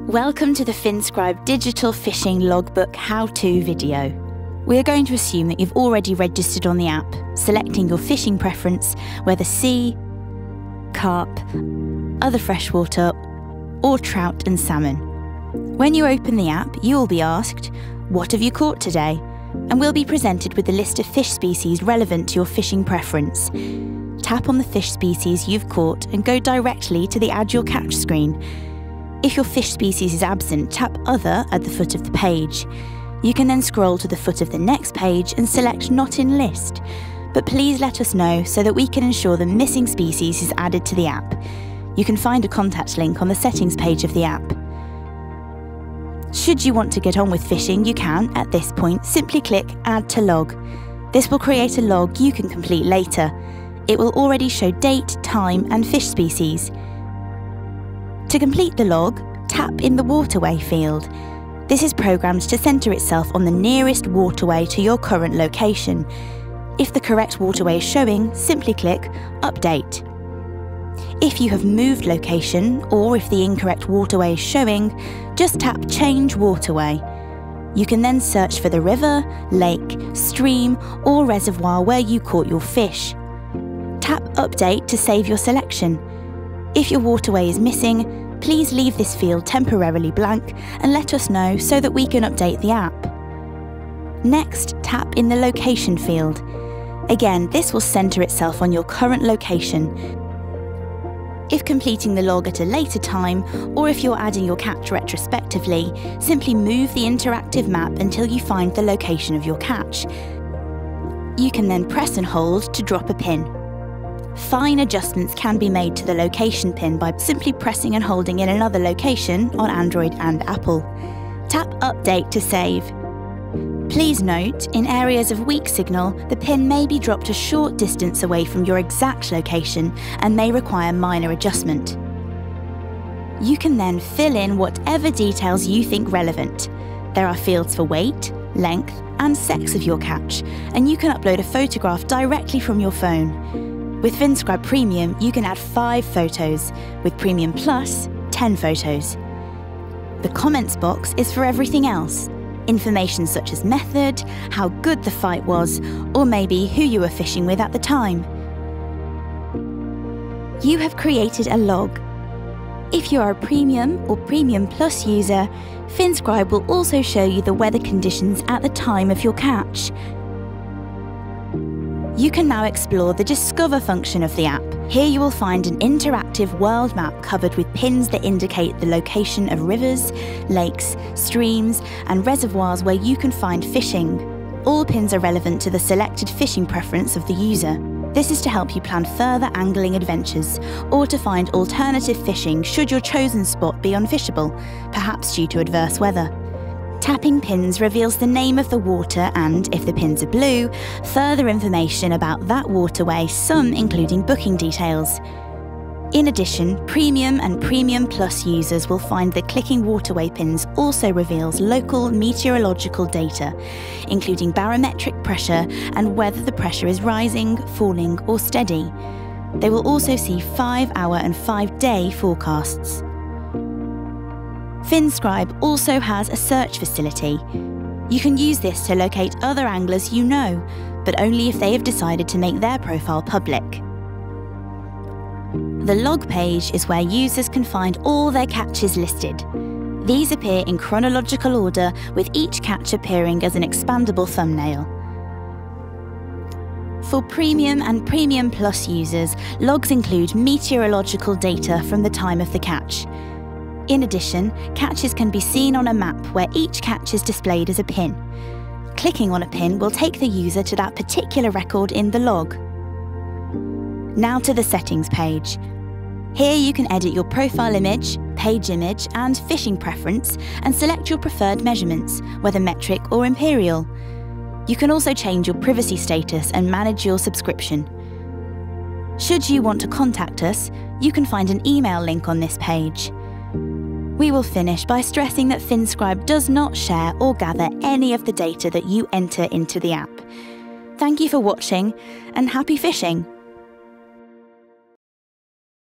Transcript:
Welcome to the finScribe Digital Fishing Logbook How-To video. We are going to assume that you've already registered on the app, selecting your fishing preference, whether sea, carp, other freshwater, or trout and salmon. When you open the app, you will be asked, "What have you caught today?" and will be presented with a list of fish species relevant to your fishing preference. Tap on the fish species you've caught and go directly to the Add Your Catch screen. If your fish species is absent, tap Other at the foot of the page. You can then scroll to the foot of the next page and select Not in List, but please let us know so that we can ensure the missing species is added to the app. You can find a contact link on the settings page of the app. Should you want to get on with fishing, you can, at this point, simply click Add to Log. This will create a log you can complete later. It will already show date, time and fish species. To complete the log, tap in the waterway field. This is programmed to centre itself on the nearest waterway to your current location. If the correct waterway is showing, simply click Update. If you have moved location, or if the incorrect waterway is showing, just tap Change Waterway. You can then search for the river, lake, stream or reservoir where you caught your fish. Tap Update to save your selection. If your waterway is missing, please leave this field temporarily blank and let us know so that we can update the app. Next, tap in the Location field. Again, this will centre itself on your current location. If completing the log at a later time, or if you're adding your catch retrospectively, simply move the interactive map until you find the location of your catch. You can then press and hold to drop a pin. Fine adjustments can be made to the location pin by simply pressing and holding in another location on Android and Apple. Tap Update to save. Please note, in areas of weak signal, the pin may be dropped a short distance away from your exact location and may require minor adjustment. You can then fill in whatever details you think relevant. There are fields for weight, length and sex of your catch, and you can upload a photograph directly from your phone. With finScribe Premium, you can add 5 photos. With Premium Plus, 10 photos. The comments box is for everything else. Information such as method, how good the fight was, or maybe who you were fishing with at the time. You have created a log. If you are a Premium or Premium Plus user, finScribe will also show you the weather conditions at the time of your catch. You can now explore the Discover function of the app. Here you will find an interactive world map covered with pins that indicate the location of rivers, lakes, streams and reservoirs where you can find fishing. All pins are relevant to the selected fishing preference of the user. This is to help you plan further angling adventures or to find alternative fishing should your chosen spot be unfishable, perhaps due to adverse weather. Tapping pins reveals the name of the water and, if the pins are blue, further information about that waterway, some including booking details. In addition, Premium and Premium Plus users will find that clicking waterway pins also reveals local meteorological data, including barometric pressure and whether the pressure is rising, falling or steady. They will also see 5-hour and 5-day forecasts. finScribe also has a search facility. You can use this to locate other anglers you know, but only if they have decided to make their profile public. The log page is where users can find all their catches listed. These appear in chronological order, with each catch appearing as an expandable thumbnail. For Premium and Premium Plus users, logs include meteorological data from the time of the catch. In addition, catches can be seen on a map where each catch is displayed as a pin. Clicking on a pin will take the user to that particular record in the log. Now to the settings page. Here you can edit your profile image, page image and fishing preference and select your preferred measurements, whether metric or imperial. You can also change your privacy status and manage your subscription. Should you want to contact us, you can find an email link on this page. We will finish by stressing that finScribe does not share or gather any of the data that you enter into the app. Thank you for watching and happy fishing!